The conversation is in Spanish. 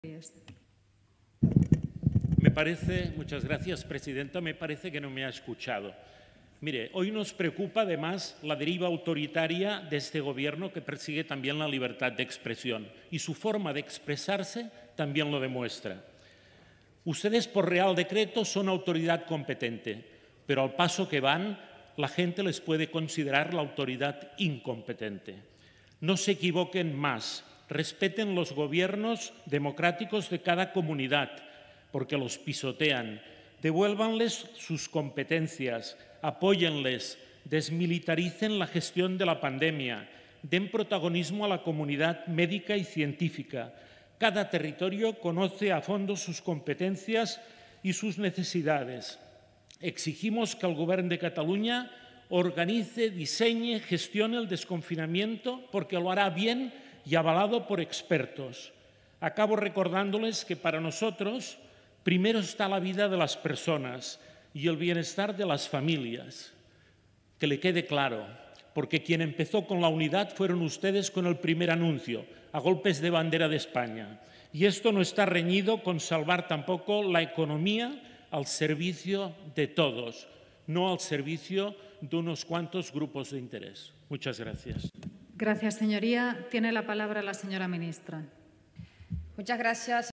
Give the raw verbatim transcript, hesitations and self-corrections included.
Me parece, muchas gracias, Presidenta, me parece que no me ha escuchado. Mire, hoy nos preocupa además la deriva autoritaria de este Gobierno que persigue también la libertad de expresión y su forma de expresarse también lo demuestra. Ustedes por Real Decreto son autoridad competente, pero al paso que van, la gente les puede considerar la autoridad incompetente. No se equivoquen más, respeten los gobiernos democráticos de cada comunidad, porque los pisotean. Devuélvanles sus competencias, apóyenles, desmilitaricen la gestión de la pandemia, den protagonismo a la comunidad médica y científica. Cada territorio conoce a fondo sus competencias y sus necesidades. Exigimos que el Govern de Cataluña organice, diseñe, gestione el desconfinamiento porque lo hará bien y avalado por expertos. Acabo recordándoles que para nosotros primero está la vida de las personas y el bienestar de las familias. Que le quede claro, porque quien empezó con la unidad fueron ustedes con el primer anuncio, a golpes de bandera de España. Y esto no está reñido con salvar tampoco la economía al servicio de todos, no al servicio de unos cuantos grupos de interés. Muchas gracias. Gracias, señoría. Tiene la palabra la señora ministra. Muchas gracias.